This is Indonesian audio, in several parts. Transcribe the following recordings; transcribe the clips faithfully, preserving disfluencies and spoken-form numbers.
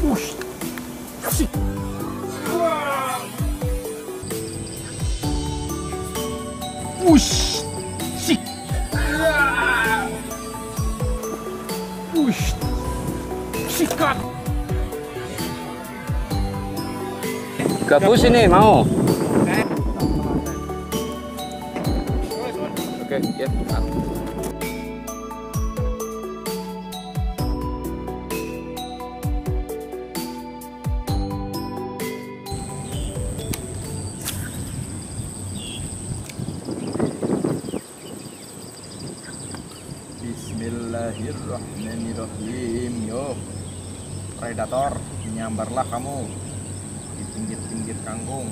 Ush. Sik. Ush. Sik. Ush. Sikat. Gabus ini mau. Oke, ya. Bismillahirrahmanirrahim. Yo, predator, nyambarlah kamu di pinggir-pinggir kangkung.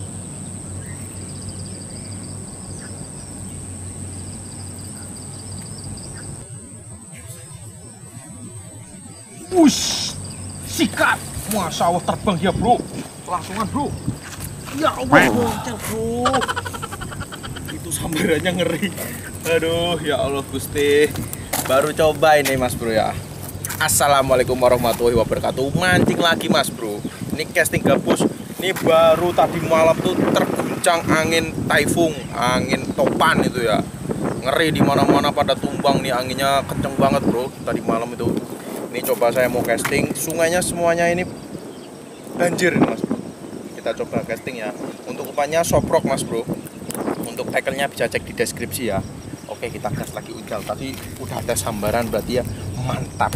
Ush. Sikat. Masya Allah terbang dia bro. Langsungan bro. Ya Allah bocor bro. Itu sambarannya ngeri. Aduh, ya Allah Gusti. Baru coba ini Mas Bro ya. Assalamualaikum warahmatullahi wabarakatuh. Mancing lagi Mas Bro. Ini casting gabus. Ini baru tadi malam tuh terguncang angin taifung, angin topan itu ya. Ngeri di mana-mana pada tumbang nih, anginnya kenceng banget Bro tadi malam itu. Ini coba saya mau casting, sungainya semuanya ini banjir Mas Bro. Kita coba casting ya. Untuk umpannya soprok Mas Bro. Untuk tackle-nya bisa cek di deskripsi ya. Oke, kita gas lagi ujal. Tadi udah ada sambaran berarti ya mantap.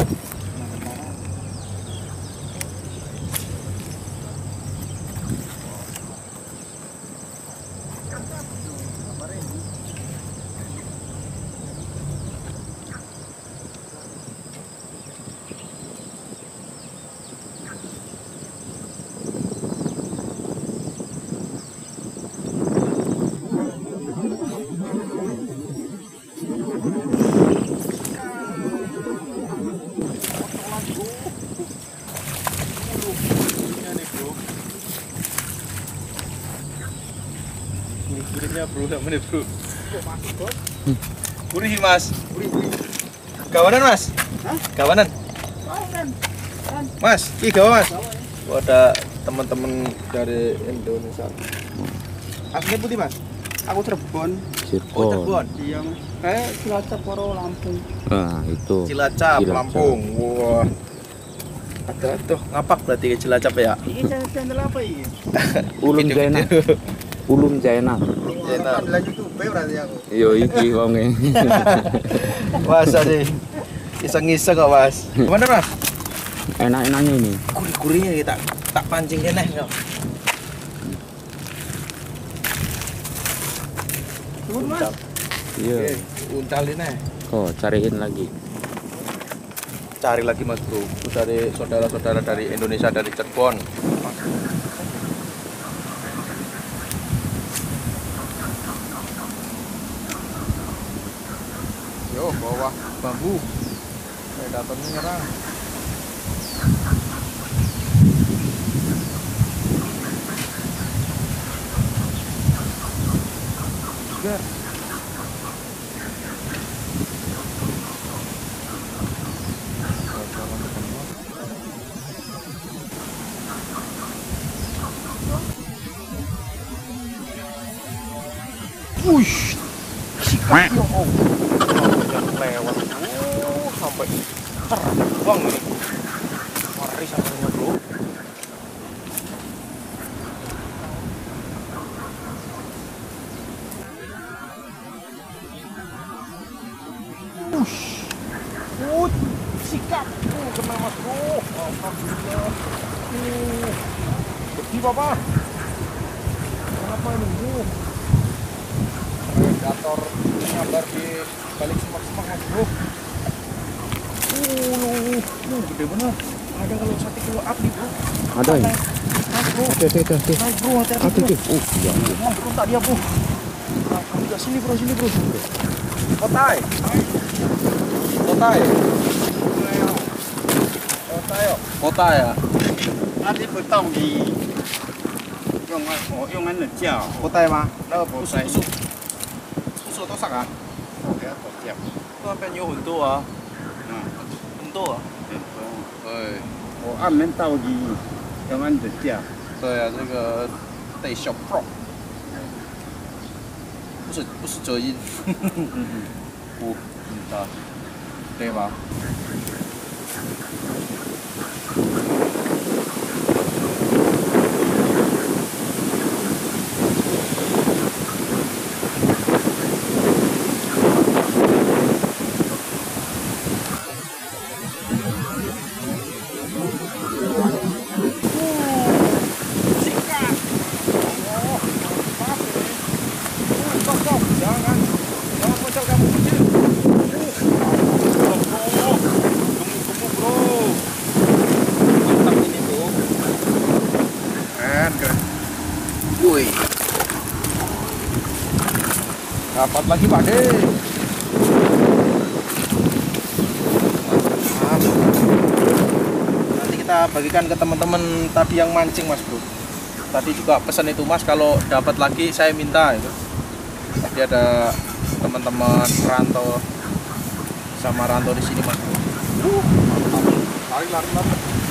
Gurihnya bro, gak menit bro. Gurih Mas. Gawanan Mas? Hah? Gawanan? Gawanan. Mas, ih gawa Mas. Oh, ada teman-teman dari Indonesia. Aslinya putih Mas. Aku Cirebon. Cirebon. Oh Cirebon. Iya Mas. Kayak Cilacap Poro Lampung. Nah itu. Cilacap, Cilacap. Lampung. Wah. Ada tuh ngapak berarti ke Cilacap ya. Ini channel apa ini? Ulum Jaina. Ulum Jaina. Jaina. Panggilan YouTube berarti aku. Yo iki wonge. Mas sih. Iseng-iseng kok Mas. Gimana Mas? Enak-enaknya ini. Gurih-gurihnya kita tak pancing kene kok. Turun Mas. Iya. Uncal ini. Oh, cariin lagi. Cari lagi Mas Bro. Itu dari saudara-saudara dari Indonesia, dari Cirebon. Yo, bawah bambu. Predatornya nyerang. Gas. Ush. Sikat. Ya Allah. Yang lewat. Oh, sampai terbang nih. Ngeri sambalnya bro. Ush. Uh. Sikat. Uh, kena Mas bro. Alhamdulillah. Uh. Gede Papa. Kenapa ini? Uh. Predator nyambar di balik semak-semak Mas Bro. Uh, uh, gede bener. Ada kalau satu kilo up nih bro. Ada ya? Naik bro. Oke, oke, oke. Naik bro, hati-hati Oke, bro. oke. Oh, iya. Wah, bro, tak dia bro. Nah, kamu juga sini bro, sini bro. Kotai. Kotai. Kotai yo. Kota ya. Nanti bertang di 用安我用安的叫， Kotai mah. Nah, 不 Kotai. 是 Susu atau sak ah? 我给它口叫， Itu apa yang有很多啊？ 嗯， 很多啊。 很多， 哎，我暗门到底要按着架。 对啊，这个得小 Pro， 不是不是遮音，不，啊，对吧？Wih, dapat lagi Pak De. Nanti kita bagikan ke teman-teman tadi yang mancing Mas Bro. Tadi juga pesan itu Mas, kalau dapat lagi saya minta itu. Tadi ada teman-teman Ranto sama Ranto di sini Mas Bro. Uh, lari lari lari.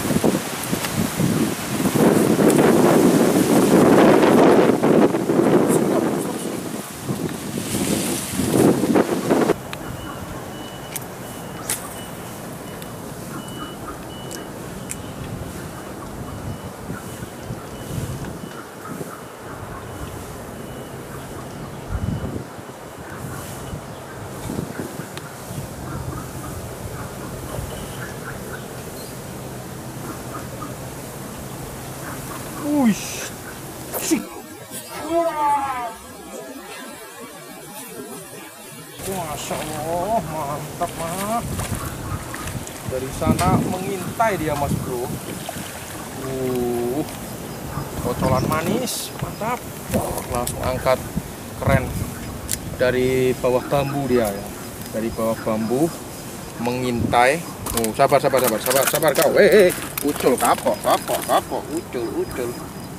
Wih, sih. Wah. Masya Allah, mantap Mas. Dari sana mengintai dia Mas Bro. Uh, kocolan manis, mantap. Langsung angkat, keren. Dari bawah bambu dia ya. Dari bawah bambu mengintai. Oh, sabar, sabar, sabar, sabar, sabar kau. Eh, eh, ucul kapok, kapok, kapok, ucul, ucul.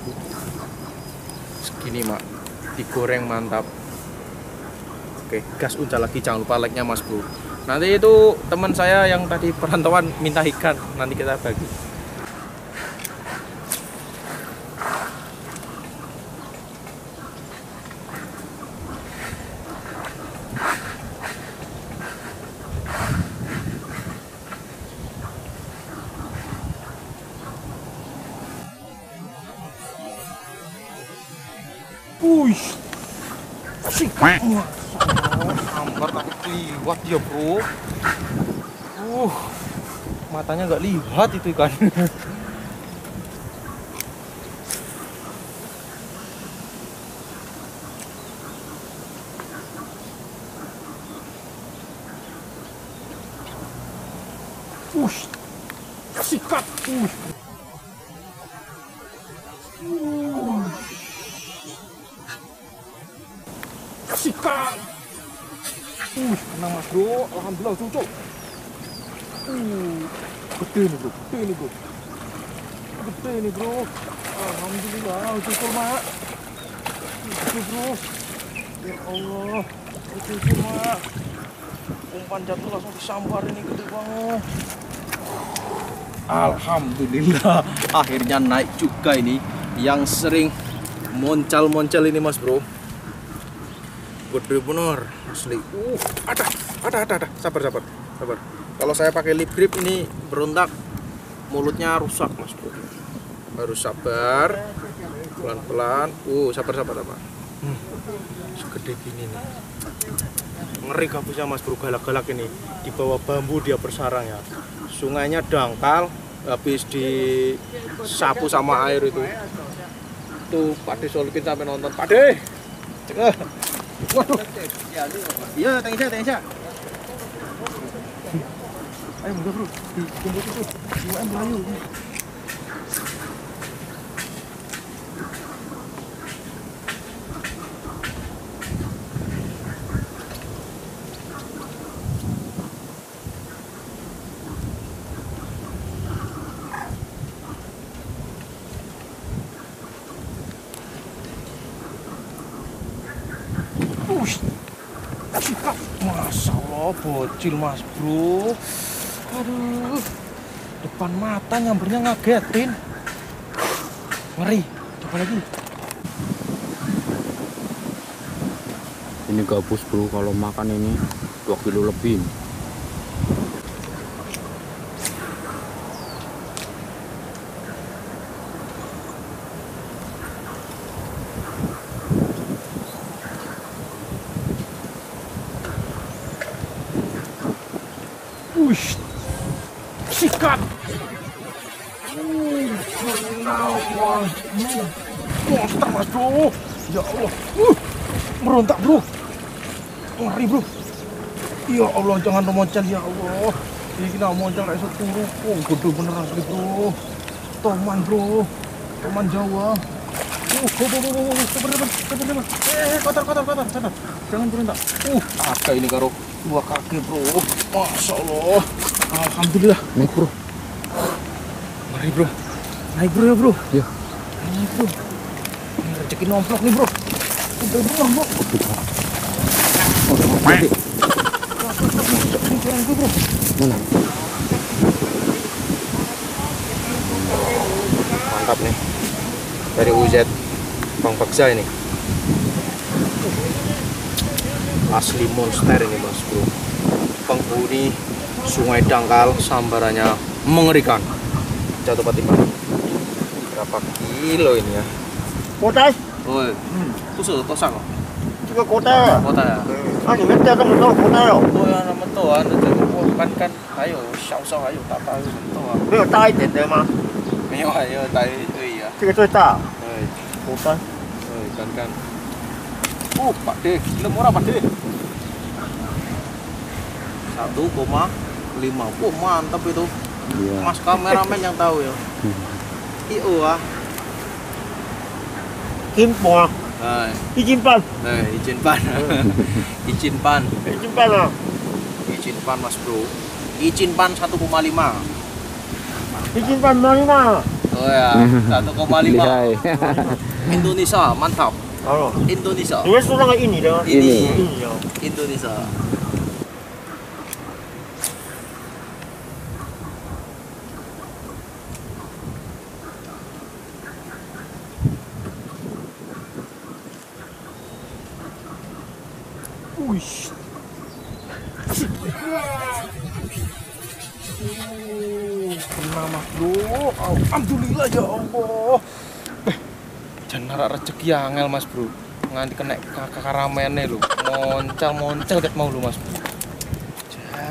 Segini mak, digoreng mantap. Oke, gas uncal lagi, jangan lupa like-nya Mas Bro. Nanti itu teman saya yang tadi perantauan minta ikan, nanti kita bagi. Wih, asik. Sambar tapi keliwat dia Bro. Uh, matanya nggak lihat itu ikan. Uh, sikat. Uh. Sikat. Uh, menang Mas Bro, alhamdulillah cucuk. Uh, gede nih Bro, gede nih Bro. Gede nih Bro. Alhamdulillah cucuk Mak. Gede Bro. Ya Allah, cucuk Mak. Umpan jatuh langsung disambar ini, gede banget. Alhamdulillah, akhirnya naik juga ini yang sering moncal-moncal ini Mas Bro. Gede bener asli. Uh, ada, ada, ada, ada. Sabar, sabar, sabar. Kalau saya pakai lip grip ini berontak, mulutnya rusak Mas Bro. Harus sabar, pelan-pelan. Uh, sabar, sabar, sabar. Hmm, segede gini nih. Ngeri gabusnya Mas Bro, galak-galak ini. Di bawah bambu dia bersarang ya. Sungainya dangkal, habis disapu sama air itu. Tuh Pak De Solikin sampai nonton. Pak De, cegah. Waduh. Iya, tengah saya, tengah saya. Ayo mundur Bro, di kumpul itu. U M Melayu. Ush, sikat, masya Allah, bocil Mas Bro. Aduh, Depan mata nyambernya ngagetin. Ngeri. Coba lagi. Ini gabus bro, kalau makan ini dua kilo lebih. Wih, sikat. Uh, kenapa? Monster mas bro. Ya Allah. Uh, merontak bro. Ngeri bro. Ya Allah, jangan moncel ya Allah. Ini kita moncel kayak sepuluh. Oh, gede beneran asli bro. Toman bro. Toman Jawa. Uh, oh, oh, oh, oh, sabar, sabar, sabar, sabar. Eh, kotor, kotor, kotor, kotor. Jangan berontak. Uh, ada ini karo dua kaki bro. Masya Allah. Alhamdulillah. Naik bro. Mari bro. Naik bro ya bro. Ya. Naik bro. Ini rezeki nomplok nih bro. Udah bro bro. Nanti. Kurang bro. Mana? Mantap nih. Dari U Z Bang Baksa ini. Asli monster ini mas bro. Penghuni Sungai Dangkal, sambarannya mengerikan. Jatuh Patimah. Berapa kilo ini ya? Kota, Oh, hmm. Tuh tosang kok. juga kota. Kota ya. Ah, ni mesti ada betul kota yo. Oh ya nama tuan, kan kan, ayo, shao ayo, tak tahu tuan. 没有大一点的吗？ Ayo ayo, tayo itu iya. 这个最大。 Eh, 可丹， eh, kan kan. Uh, Pak D, belum murah Pak D. satu koma lima. Wah, mantap itu. Iya. Mas kameramen yang tahu ya. I O ah. 金盘， Nah, 一斤半， nah, izin pan. Izin pan. 一斤半啊。 Izin pan Mas Bro. Izin pan satu koma lima. 一斤半哪里嘛？ Oh ya, satu koma lima. Lihai. Indonesia, mantap. 哦， Indonesia. 你们是那个印尼的吗？ Ini 印尼哦。 Indonesia. Wih. Kena mas bro. Alhamdulillah ya Allah. Eh, jangan rezeki angel Mas Bro. Nganti kena kakak karamene lho. Moncal-moncal ket mau lho Mas Bro. Jan.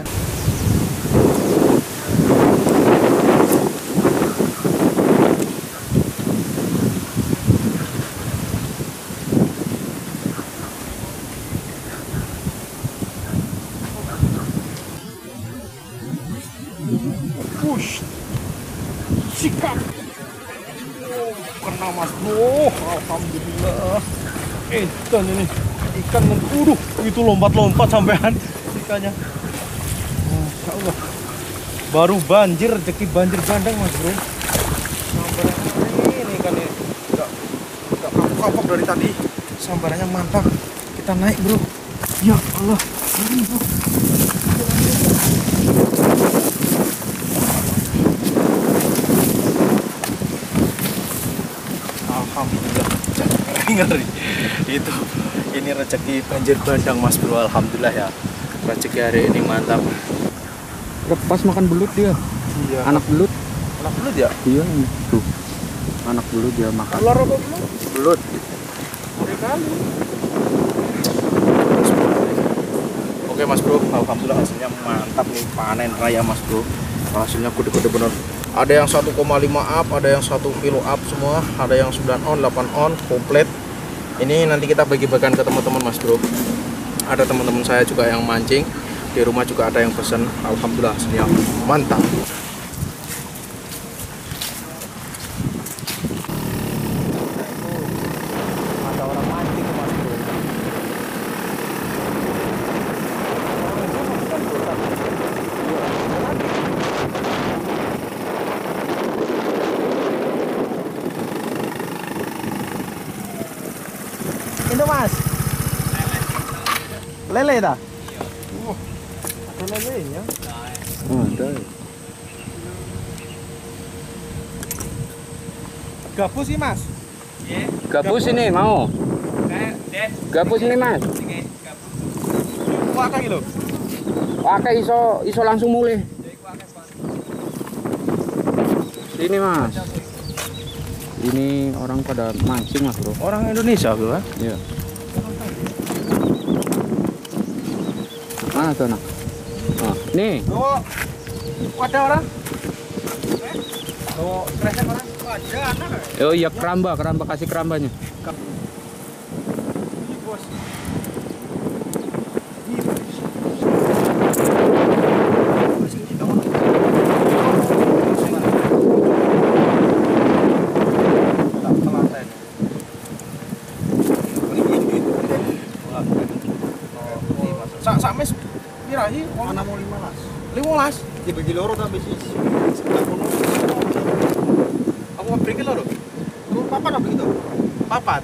Push. Sikat. Oh, kena mas bro. Alhamdulillah. Ikan ini. Ikan uduh, itu lompat-lompat sampean ikannya. Masya Allah. Baru banjir, rezeki banjir bandang mas bro. Sambaran ini ikan ini. Enggak, enggak kapok-kapok dari tadi. Sambarannya mantap. Kita naik bro. Ya Allah. Ini bro. Alhamdulillah, ngeri. Itu ini rezeki banjir bandang mas bro, alhamdulillah ya. Rezeki hari ini mantap. Lepas makan belut dia. Iya. Anak belut. Anak belut ya? Iya ini. Tuh. Anak belut dia makan. Keluar apa belut? Belut. Ngeri kali. Oke Mas Bro, alhamdulillah hasilnya mantap nih, panen raya Mas Bro. Hasilnya gede-gede bener. Ada yang satu koma lima up, ada yang satu kilo up semua, ada yang sembilan on, delapan on, komplit. Ini nanti kita bagi-bagikan ke teman-teman Mas Bro. Ada teman-teman saya juga yang mancing, di rumah juga ada yang pesen. Alhamdulillah hasilnya mantap. Ada orang mancing Mas Bro. Itu mas. Lele dah. Oh, ada lelenya. Oh, ada. Gabus sih mas. Gabus ini mau. Gabus ini mas. Wah kayak gitu. Pakai iso iso langsung mulai. Sini mas. Ini orang pada mancing mas bro. Orang Indonesia bro kan? Iya. Mana tuh nak? Nah, nih. Oh, ada orang? Oh, kresek orang? Ada anak. Oh iya keramba, keramba kasih kerambanya. Ini bos. Sak sak mes pira iki? Mana mau lima belas? lima belas. Dibagi loro tapi sih. Aku mau beri lho. Lu papan apa gitu? Papat.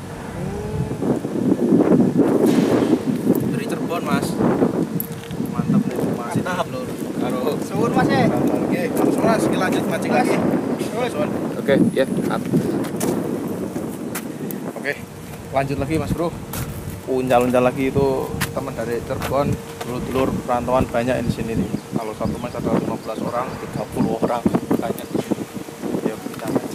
Dari Cirebon, Mas. Mantap nih, Mas. Tahap lho. Karo Suwun Mas e. Oke, langsung Mas, kita lanjut mancing lagi. Oke, ya. Up. Oke, lanjut lagi Mas Bro. Uncal-uncal lagi itu teman dari Cirebon, dulur-dulur perantauan banyak di sini nih. Kalau satu mas ada lima belas orang, tiga puluh orang banyak di sini. Ya kita mancing.